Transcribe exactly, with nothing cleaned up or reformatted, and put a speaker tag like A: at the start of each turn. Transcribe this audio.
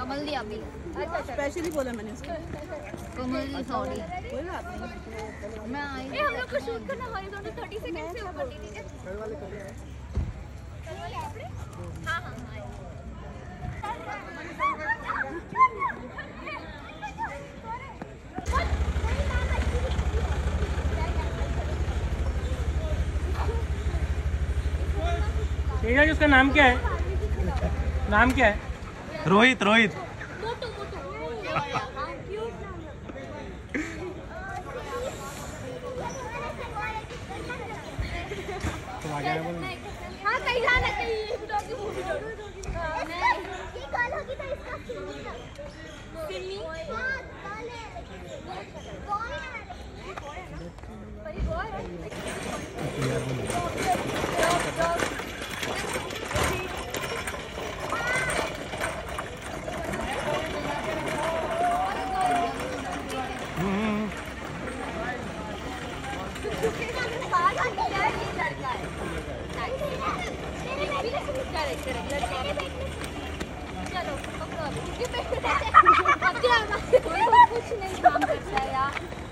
A: कमल दी अभी
B: स्पेशली बोला मैंने उसको।
A: कमल दी सॉरी
B: कोई बात नहीं।
A: मैं आई
C: ए हम लोग को शूट करना हॉरिजॉन्टल तीस सेकंड से ऊपर नहीं, ठीक है? कल वाले कल वाले आपने? हां हां हां।
D: तेजा उसका नाम क्या है? नाम क्या है?
E: रोहित रोहित
C: मोटू मोटू हां क्यूट नाम है।
D: तो आ गया बोल।
C: हां कहीं जाना कहीं डॉगी मूवी नहीं ये कॉल होगी तो इसका सिन्नी का सिन्नी हां कॉल है कौन है पर ये बॉय है चलो कुछ नहीं काम करता है यार।